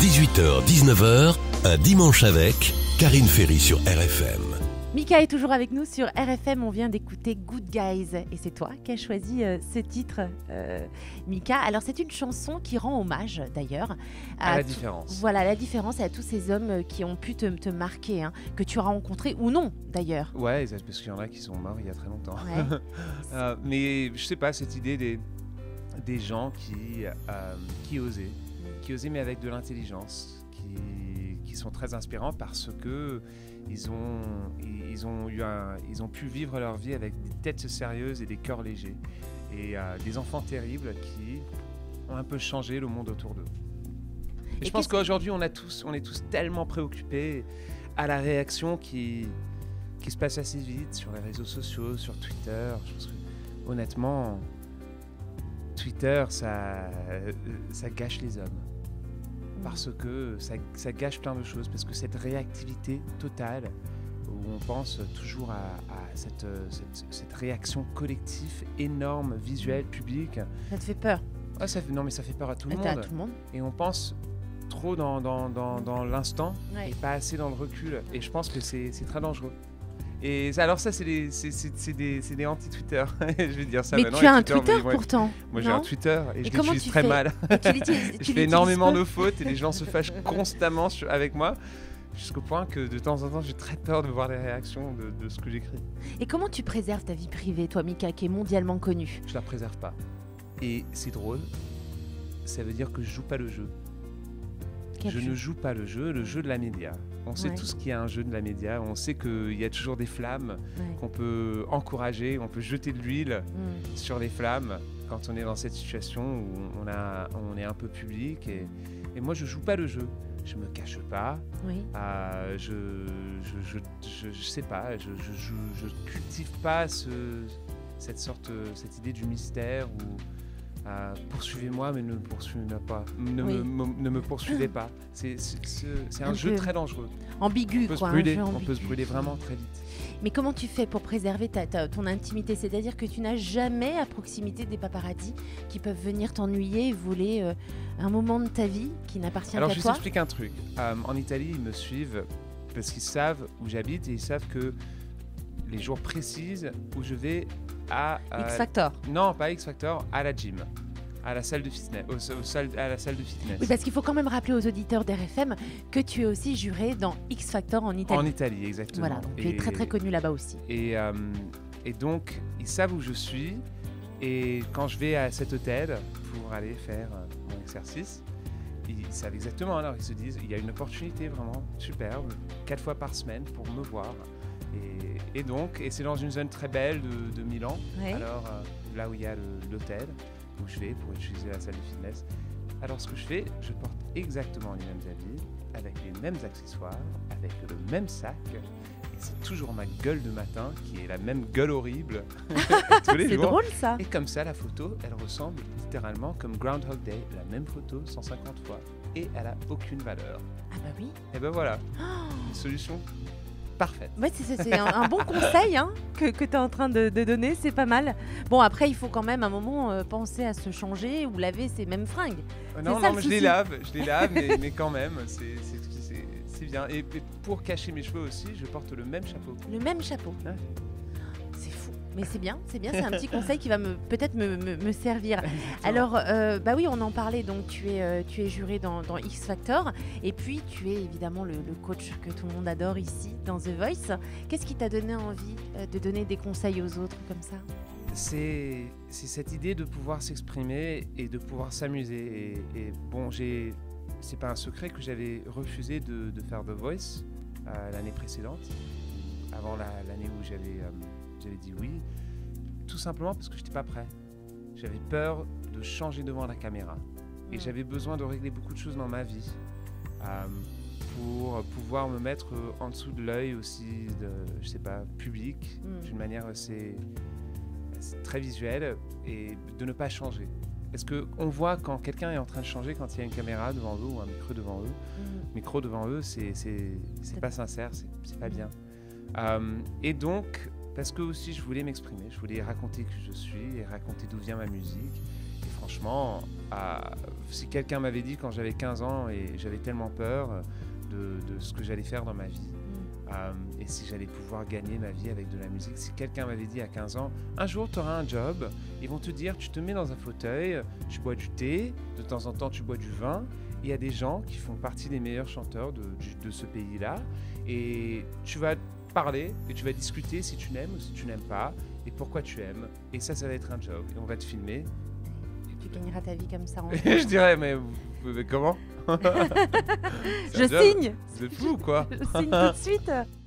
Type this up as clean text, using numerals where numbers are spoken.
18h-19h, un dimanche avec Karine Ferry sur RFM. Mika est toujours avec nous sur RFM, on vient d'écouter Good Guys et c'est toi qui as choisi ce titre, Mika. Alors c'est une chanson qui rend hommage d'ailleurs à la différence. Voilà, la différence à tous ces hommes qui ont pu te marquer, hein, que tu as rencontrés ou non d'ailleurs. Ouais, parce qu'il y en a qui sont morts il y a très longtemps. Ouais. Mais je sais pas, cette idée des gens qui osaient mais avec de l'intelligence, qui sont très inspirants parce que ils ont pu vivre leur vie avec des têtes sérieuses et des cœurs légers et des enfants terribles qui ont un peu changé le monde autour d'eux. Et je pense qu'aujourd'hui on est tous tellement préoccupés à la réaction qui se passe assez vite sur les réseaux sociaux, sur Twitter. Je pense que honnêtement, Twitter ça gâche les hommes. Parce que ça gâche plein de choses, parce que cette réactivité totale, où on pense toujours à cette réaction collective énorme, visuelle, publique. Ça te fait peur? Non, mais ça fait peur à tout le monde. À tout le monde. Et on pense trop dans l'instant, ouais, et pas assez dans le recul. Et je pense que c'est très dangereux. Et alors ça, c'est des anti-Twitter. Je vais dire ça mais maintenant. Tu as un Twitter pourtant. Moi, j'ai un Twitter et je l'utilise très fais mal. Je fais énormément de fautes et les gens se fâchent constamment avec moi, jusqu'au point que de temps en temps, j'ai très peur de voir les réactions de ce que j'écris. Et comment tu préserves ta vie privée, toi, Mika, qui est mondialement connue? Je la préserve pas. Et c'est drôle, ça veut dire que je joue pas le jeu. Je ne joue pas le jeu de la média. On sait tous qu'il y a un jeu de la média. On sait qu'il y a toujours des flammes qu'on peut encourager. On peut jeter de l'huile sur les flammes quand on est dans cette situation où on est un peu public. Et moi, je joue pas le jeu. Je me cache pas. Oui. Je sais pas. Je cultive pas cette idée du mystère où poursuivez-moi, mais ne me poursuivez pas. C'est un jeu très dangereux. Ambigu, on peut se brûler vraiment très vite. Mais comment tu fais pour préserver ton intimité? C'est-à-dire que tu n'as jamais à proximité des paparazzis qui peuvent venir t'ennuyer et voler un moment de ta vie qui n'appartient qu'à toi? Alors, je t'explique un truc. En Italie, ils me suivent parce qu'ils savent où j'habite et ils savent que les jours précis où je vais à X Factor. Non, pas X Factor, à la gym, à la salle de fitness, à la salle de fitness. Oui, parce qu'il faut quand même rappeler aux auditeurs d'RFM que tu es aussi juré dans X Factor en Italie. En Italie, exactement. Voilà, donc tu es très très connu là-bas aussi. Et donc, ils savent où je suis. Et quand je vais à cet hôtel pour aller faire mon exercice, ils savent exactement. Alors, ils se disent, il y a une opportunité vraiment superbe, 4 fois par semaine pour me voir. Et donc, c'est dans une zone très belle de Milan, alors là où il y a l'hôtel, où je vais pour utiliser la salle de fitness. Alors ce que je fais, je porte exactement les mêmes habits, avec les mêmes accessoires, avec le même sac, et c'est toujours ma gueule de matin, qui est la même gueule horrible tous les jours. C'est drôle ça. Et comme ça, la photo, elle ressemble littéralement comme Groundhog Day, la même photo 150 fois, et elle a aucune valeur. Ah bah oui. Et ben voilà, une solution parfaite. Ouais, c'est un bon conseil que tu es en train de donner, c'est pas mal. Bon, après, il faut quand même à un moment penser à se changer ou laver ses mêmes fringues. Non, mais je les lave, mais quand même, c'est bien. Et pour cacher mes cheveux aussi, je porte le même chapeau. Le même chapeau. Ouais. C'est fou. Mais c'est bien, c'est un petit conseil qui va peut-être me servir. Alors, bah oui, on en parlait, donc tu es juré dans X Factor, et puis tu es évidemment le coach que tout le monde adore ici, dans The Voice. Qu'est-ce qui t'a donné envie de donner des conseils aux autres comme ça? C'est cette idée de pouvoir s'exprimer et de pouvoir s'amuser. Et bon, c'est pas un secret que j'avais refusé de faire The Voice l'année précédente, avant l'année où j'avais dit oui, tout simplement parce que je n'étais pas prêt. J'avais peur de changer devant la caméra et j'avais besoin de régler beaucoup de choses dans ma vie pour pouvoir me mettre en dessous de l'œil aussi, je sais pas, public, d'une manière assez très visuelle, et de ne pas changer. Parce qu'on voit quand quelqu'un est en train de changer quand il y a une caméra devant eux ou un micro devant eux. C'est pas sincère, c'est pas bien. Et donc, parce que aussi je voulais m'exprimer, je voulais raconter qui je suis et raconter d'où vient ma musique. Et franchement, si quelqu'un m'avait dit quand j'avais 15 ans et j'avais tellement peur de ce que j'allais faire dans ma vie, et si j'allais pouvoir gagner ma vie avec de la musique, si quelqu'un m'avait dit à 15 ans, un jour tu auras un job, ils vont te dire, tu te mets dans un fauteuil, tu bois du thé, de temps en temps tu bois du vin, il y a des gens qui font partie des meilleurs chanteurs de ce pays-là, et tu vas parler et tu vas discuter si tu l'aimes ou si tu n'aimes pas, et pourquoi tu aimes, et ça va être un job, et on va te filmer. Tu gagneras ta vie comme ça. Je dirais, mais comment? Je signe. Vous êtes fou ou quoi? Je signe tout de suite.